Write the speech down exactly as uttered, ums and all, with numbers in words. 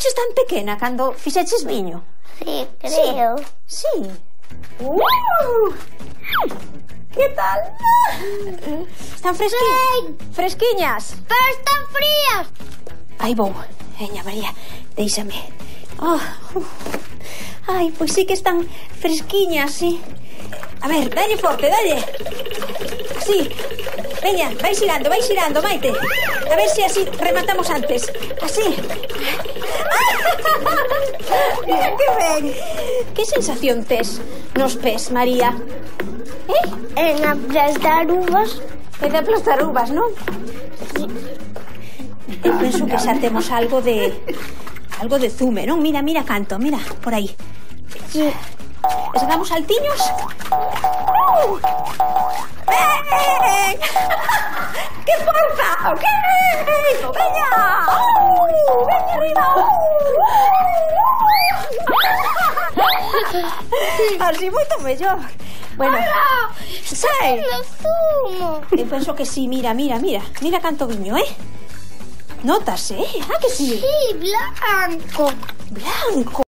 Eches tan pequena cando fixeches viño? Sí, creo. Sí. sí. Uh, que tal? Están fresquiñas. Fresquiñas. Pero están frías. Aí vou. Veña, María, déixame. Oh, uh. Ai, pois sí que están fresquiñas, sí. A ver, dalle forte, dalle. Sí. Veña, vai xirando, vai xirando, Maite. A ver se así rematamos antes. Así. Mira que ben. Que sensación tes nos pés, María? Eh? En aplastar uvas. É de aplastar uvas, non? Eu penso que xa temos algo de... algo de zume, non? Mira, mira canto, mira, por aí. Sí. E se damos saltiños? Uh! ¡Ven! ¡Que forza! ¡Que ven! ¡Veña! ¡Uh! ¡Veña arriba! ¡Uh! Así moito mellor. Bueno, sai. No zumo. Eu penso que sí, mira, mira, mira. Mira canto viño, eh? Notas, eh? Ah, que sí? Sí, blanco. Blanco.